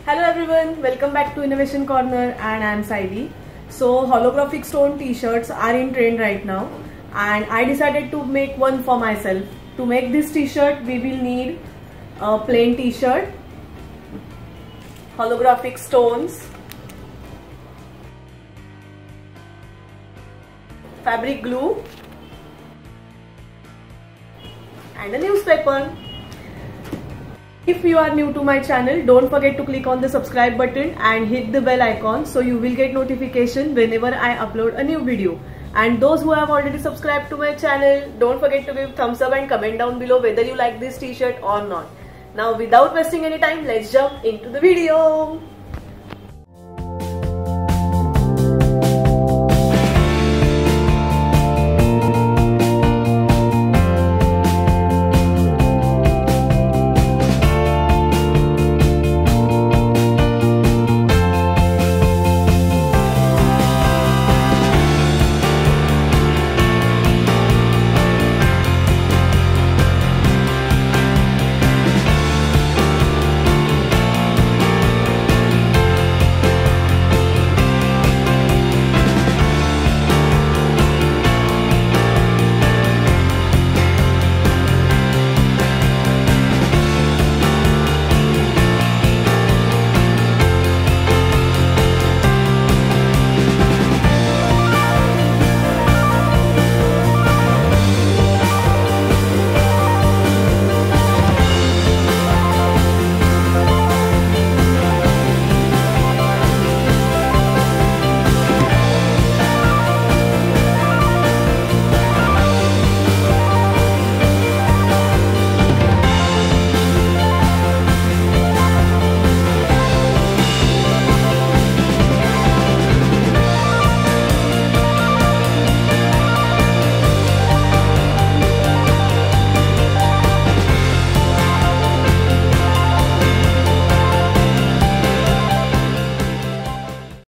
Hello everyone, welcome back to Innovation Corner and I am Saidi. So holographic stone t-shirts are in trend right now and I decided to make one for myself. To make this t-shirt we will need a plain t-shirt, holographic stones, fabric glue and a newspaper. If you are new to my channel, don't forget to click on the subscribe button and hit the bell icon so you will get notification whenever I upload a new video. And those who have already subscribed to my channel, don't forget to give thumbs up and comment down below whether you like this t-shirt or not. Now without wasting any time, let's jump into the video.